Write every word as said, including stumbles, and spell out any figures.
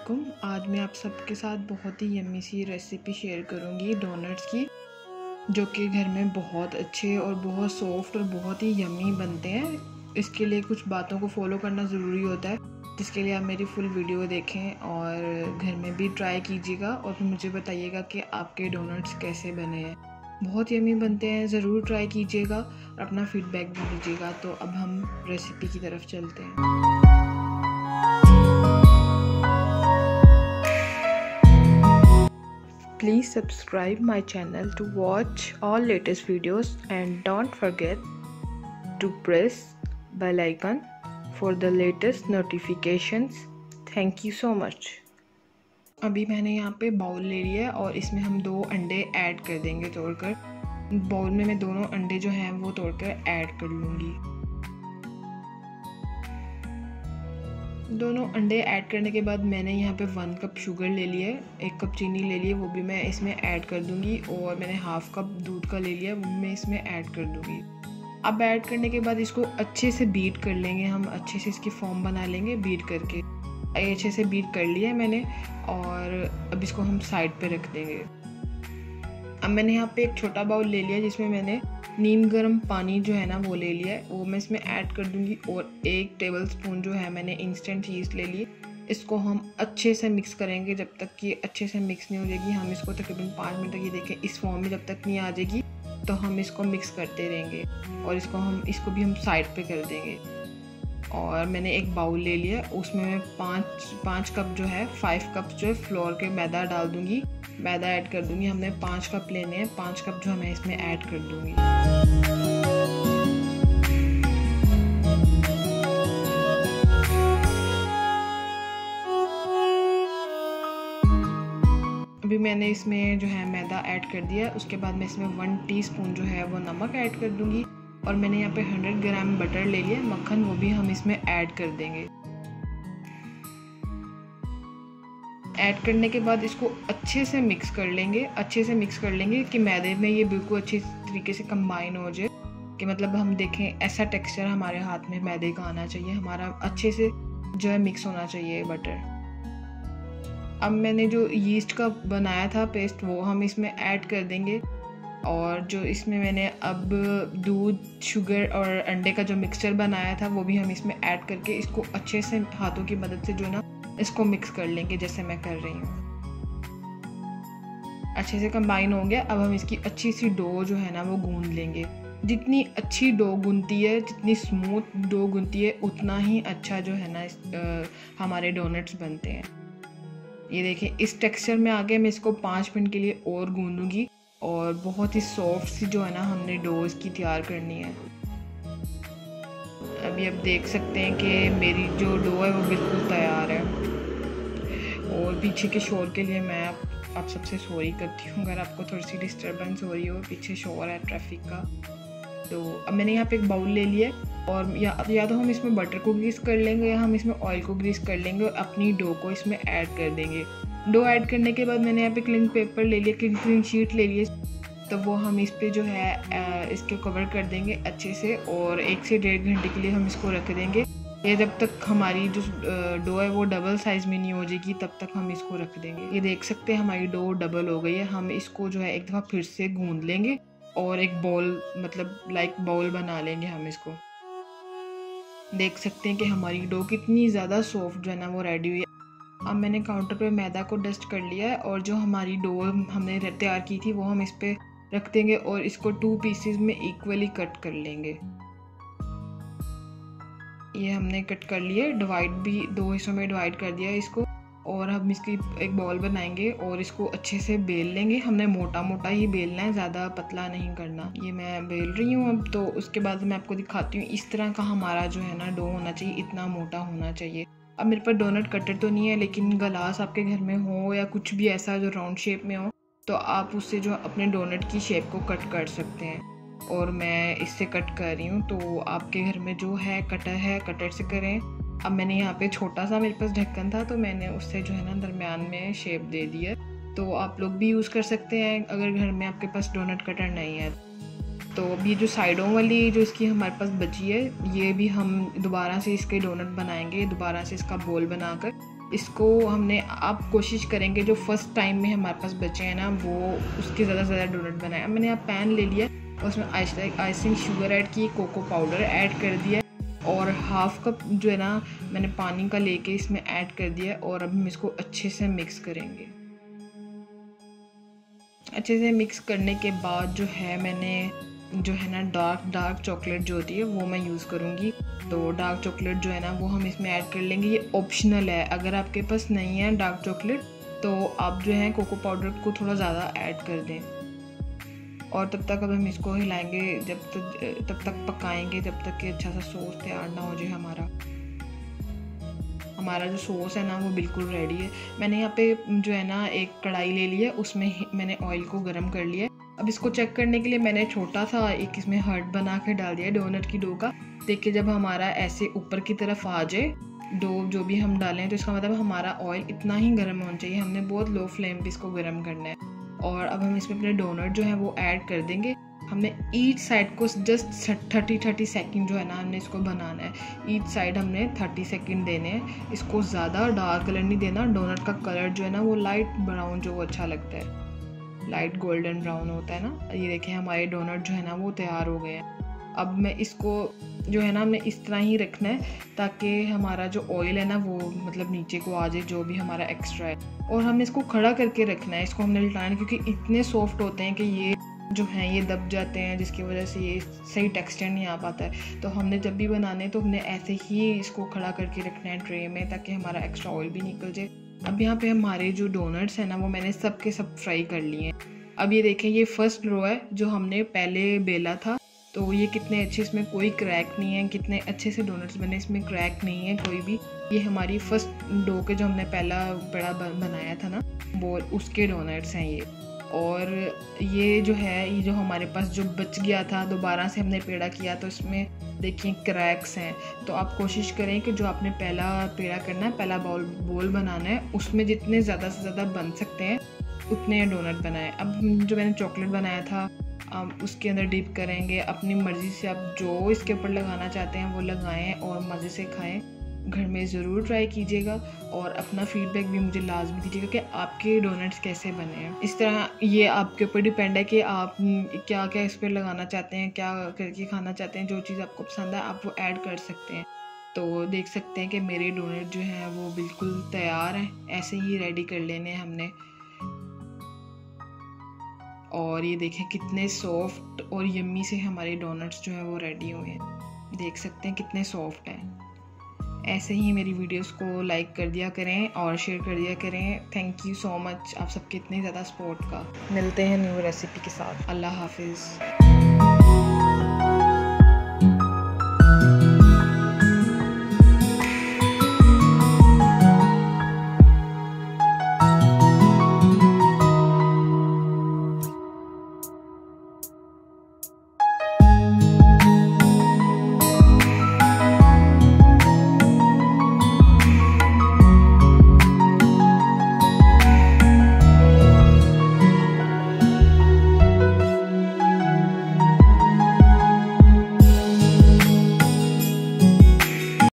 अस्सलामुअलैकुम। आज मैं आप सबके साथ बहुत ही यम्मी सी रेसिपी शेयर करूंगी डोनट्स की, जो कि घर में बहुत अच्छे और बहुत सॉफ्ट और बहुत ही यम्मी बनते हैं। इसके लिए कुछ बातों को फॉलो करना ज़रूरी होता है, जिसके लिए आप मेरी फुल वीडियो देखें और घर में भी ट्राई कीजिएगा और फिर मुझे बताइएगा कि आपके डोनट्स कैसे बने हैं। बहुत यम्मी बनते हैं, ज़रूर ट्राई कीजिएगा और अपना फीडबैक भी दीजिएगा। तो अब हम रेसिपी की तरफ चलते हैं। Please subscribe my channel to watch all latest videos and don't forget to press bell icon for the latest notifications. Thank you so much. अभी मैंने यहाँ पे बाउल ले लिया है और इसमें हम दो अंडे ऐड कर देंगे तोड़कर। बाउल में मैं दोनों अंडे जो हैं वो तोड़कर ऐड कर लूँगी। दोनों अंडे ऐड करने के बाद मैंने यहाँ पे वन कप शुगर ले लिया है, एक कप चीनी ले ली है, वो भी मैं इसमें ऐड कर दूँगी। और मैंने हाफ कप दूध का ले लिया है, वो मैं इसमें ऐड कर दूँगी। अब ऐड करने के बाद इसको अच्छे से बीट कर लेंगे, हम अच्छे से इसकी फॉर्म बना लेंगे बीट करके। अच्छे से बीट कर लिया है मैंने और अब इसको हम साइड पे रख देंगे। अब मैंने यहाँ पे एक छोटा बाउल ले लिया जिसमें मैंने नीम गर्म पानी जो है ना वो ले लिया है, वो मैं इसमें ऐड कर दूंगी। और एक टेबलस्पून जो है मैंने इंस्टेंट चीज़ ले ली। इसको हम अच्छे से मिक्स करेंगे जब तक कि अच्छे से मिक्स नहीं हो जाएगी। हम इसको तकरीबन पाँच मिनट तक, ये देखें इस फॉर्म में जब तक नहीं आ जाएगी तो हम इसको मिक्स करते रहेंगे और इसको हम इसको भी हम साइड पे कर देंगे। और मैंने एक बाउल ले लिया, उसमें मैं पाँच पाँच कप जो है फाइव कप जो है फ्लोर के मैदा डाल दूँगी, मैदा ऐड कर दूँगी। हमने पाँच कप लेने हैं, पाँच कप जो मैं इसमें ऐड कर दूँगी। अभी मैंने इसमें जो है मैदा ऐड कर दिया। उसके बाद मैं इसमें वन टीस्पून जो है वो नमक ऐड कर दूँगी। और मैंने यहाँ पे हंड्रेड ग्राम बटर ले लिया, मक्खन, वो भी हम इसमें ऐड कर देंगे। ऐड करने के बाद इसको अच्छे से मिक्स कर लेंगे, अच्छे से मिक्स कर लेंगे कि मैदे में ये बिल्कुल अच्छी तरीके से कंबाइन हो जाए, कि मतलब हम देखें ऐसा टेक्सचर हमारे हाथ में मैदे का आना चाहिए, हमारा अच्छे से जो है मिक्स होना चाहिए बटर। अब मैंने जो यीस्ट का बनाया था पेस्ट वो हम इसमें ऐड कर देंगे। और जो इसमें मैंने अब दूध, शुगर और अंडे का जो मिक्सचर बनाया था वो भी हम इसमें ऐड करके इसको अच्छे से हाथों की मदद से जो है ना इसको मिक्स कर लेंगे, जैसे मैं कर रही हूँ। अच्छे से कंबाइन हो गया। अब हम इसकी अच्छी सी डो जो है ना वो गूंद लेंगे। जितनी अच्छी डो गूंदती है, जितनी स्मूथ डो गूंदती है, उतना ही अच्छा जो है ना इस, आ, हमारे डोनट्स बनते हैं। ये देखिए इस टेक्सचर में आगे मैं इसको पाँच मिनट के लिए और गूंदूंगी और बहुत ही सॉफ्ट सी जो है ना हमने डो इसकी तैयार करनी है। अभी आप देख सकते हैं कि मेरी जो डो है वो बिल्कुल तैयार है। और पीछे के शोर के लिए मैं आप, आप सबसे सॉरी करती हूँ अगर आपको थोड़ी सी डिस्टर्बेंस हो रही हो, पीछे शोर है ट्रैफिक का। तो अब मैंने यहाँ पे एक बाउल ले लिया और या या तो हम इसमें बटर को ग्रीस कर लेंगे या हम इसमें ऑयल को ग्रीस कर लेंगे और अपनी डो को इसमें ऐड कर देंगे। डो ऐड करने के बाद मैंने यहाँ पे क्लिंग पेपर ले लिया, क्लिंग क्लिंग शीट ले लिए, तो वो हम इस पे जो है इसके कवर कर देंगे अच्छे से। और एक से डेढ़ घंटे के लिए हम इसको रख देंगे। ये जब तक हमारी जो डो है वो डबल साइज़ में नहीं हो जाएगी तब तक हम इसको रख देंगे। ये देख सकते हैं हमारी डो डबल हो गई है। हम इसको जो है एक दफ़ा फिर से गूंद लेंगे और एक बॉल, मतलब लाइक बाउल बना लेंगे हम इसको। देख सकते हैं कि हमारी डो कितनी ज़्यादा सॉफ्ट जो है ना वो रेडी हुई है। अब मैंने काउंटर पे मैदा को डस्ट कर लिया है और जो हमारी डो हमने तैयार की थी वो हम इस पे रख देंगे और इसको टू पीसेस में इक्वली कट कर लेंगे। ये हमने कट कर लिए, डिवाइड भी दो हिस्सों में डिवाइड कर दिया इसको। और हम इसकी एक बॉल बनाएंगे और इसको अच्छे से बेल लेंगे। हमने मोटा मोटा ही बेलना है, ज़्यादा पतला नहीं करना। ये मैं बेल रही हूँ अब। तो उसके बाद मैं आपको दिखाती हूँ इस तरह का हमारा जो है ना डो होना चाहिए, इतना मोटा होना चाहिए। अब मेरे पास डोनट कटर तो नहीं है, लेकिन गलास आपके घर में हो या कुछ भी ऐसा जो राउंड शेप में हो तो आप उससे जो अपने डोनट की शेप को कट कर सकते हैं। और मैं इससे कट कर रही हूँ, तो आपके घर में जो है कटर है, कटर से करें। अब मैंने यहाँ पे छोटा सा मेरे पास ढक्कन था तो मैंने उससे जो है ना दरमियान में शेप दे दी है। तो आप लोग भी यूज़ कर सकते हैं अगर घर में आपके पास डोनट कटर नहीं है। तो अब ये जो साइडों वाली जो इसकी हमारे पास बची है, ये भी हम दोबारा से इसके डोनट बनाएंगे, दोबारा से इसका बोल बनाकर इसको हमने आप कोशिश करेंगे जो फर्स्ट टाइम में हमारे पास बचे हैं ना वो उसके ज़्यादा से ज़्यादा डोनट बनाए। अब मैंने यहाँ पैन ले लिया और उसमें आइसिंग शुगर ऐड की, कोको पाउडर ऐड कर दिया और हाफ कप जो है ना मैंने पानी का लेके इसमें ऐड कर दिया और अब हम इसको अच्छे से मिक्स करेंगे। अच्छे से मिक्स करने के बाद जो है मैंने जो है ना डार्क डार्क चॉकलेट जो होती है वो मैं यूज़ करूँगी। तो डार्क चॉकलेट जो है ना वो हम इसमें ऐड कर लेंगे। ये ऑप्शनल है, अगर आपके पास नहीं है डार्क चॉकलेट तो आप जो है कोको पाउडर को थोड़ा ज़्यादा ऐड कर दें। और तब तक अब हम इसको हिलाएंगे, जब तक तब तक पकाएंगे जब तक कि अच्छा सा सॉस तैयार ना हो जाए। हमारा हमारा जो सॉस है ना वो बिल्कुल रेडी है। मैंने यहाँ पे जो है ना एक कढ़ाई ले ली है, उसमें मैंने ऑयल को गर्म कर लिया। अब इसको चेक करने के लिए मैंने छोटा सा एक इसमें हार्ट बना के डाल दिया डोनट की डो का। देखिए जब हमारा ऐसे ऊपर की तरफ आ जाए डो जो भी हम डालें तो इसका मतलब हमारा ऑयल इतना ही गर्म होना चाहिए। हमने बहुत लो फ्लेम पे इसको गर्म करना है। और अब हम इसमें अपने डोनट जो है वो ऐड कर देंगे। हमने ईच साइड को जस्ट थर्टी थर्टी सेकंड जो है ना हमने इसको बनाना है। ईच साइड हमने थर्टी सेकंड देने हैं। इसको ज़्यादा डार्क कलर नहीं देना। डोनट का कलर जो है ना वो लाइट ब्राउन जो अच्छा लगता है, लाइट गोल्डन ब्राउन होता है ना। ये देखें हमारे डोनट जो है ना वो तैयार हो गए हैं। अब मैं इसको जो है ना हमने इस तरह ही रखना है ताकि हमारा जो ऑयल है ना वो मतलब नीचे को आ जाए जो भी हमारा एक्स्ट्रा है। और हमने इसको खड़ा करके रखना है, इसको हमने लटाना क्योंकि इतने सॉफ्ट होते हैं कि ये जो हैं ये दब जाते हैं जिसकी वजह से ये सही टेक्सचर नहीं आ पाता है। तो हमने जब भी बनाने तो हमने ऐसे ही इसको खड़ा करके रखना है ट्रे में ताकि हमारा एक्स्ट्रा ऑयल भी निकल जाए। अब यहाँ पे हमारे जो डोनट्स हैं ना वो मैंने सब के सब फ्राई कर लिए हैं। अब ये देखें ये फर्स्ट रो है जो हमने पहले बेला था, तो ये कितने अच्छे, इसमें कोई क्रैक नहीं है, कितने अच्छे से डोनट्स बने, इसमें क्रैक नहीं है कोई भी। ये हमारी फर्स्ट डो के जो हमने पहला बड़ा बनाया था ना वो उसके डोनट्स हैं ये। और ये जो है ये जो हमारे पास जो बच गया था दोबारा से हमने पेड़ा किया तो इसमें देखिए क्रैक्स हैं। तो आप कोशिश करें कि जो आपने पहला पेड़ा करना है, पहला बॉल बोल बनाना है, उसमें जितने ज़्यादा से ज़्यादा बन सकते हैं उतने डोनट बनाएं। अब जो मैंने चॉकलेट बनाया था आप उसके अंदर डिप करेंगे। अपनी मर्ज़ी से आप जो इसके ऊपर लगाना चाहते हैं वो लगाएं और मज़े से खाएं। घर में ज़रूर ट्राई कीजिएगा और अपना फीडबैक भी मुझे लाजमी दीजिएगा कि आपके डोनट्स कैसे बने हैं। इस तरह ये आपके ऊपर डिपेंड है कि आप क्या क्या इस पर लगाना चाहते हैं, क्या करके खाना चाहते हैं। जो चीज़ आपको पसंद है आप वो ऐड कर सकते हैं। तो देख सकते हैं कि मेरे डोनट जो हैं वो बिल्कुल तैयार हैं, ऐसे ही रेडी कर लेने हैं हमने। और ये देखें कितने सॉफ्ट और यम्मी से हमारे डोनट्स जो हैं वो रेडी हुए हैं। देख सकते हैं कितने सॉफ्ट हैं। ऐसे ही मेरी वीडियोस को लाइक कर दिया करें और शेयर कर दिया करें। थैंक यू सो मच आप सबके इतने ज़्यादा सपोर्ट का। मिलते हैं न्यू रेसिपी के साथ। अल्लाह हाफिज़।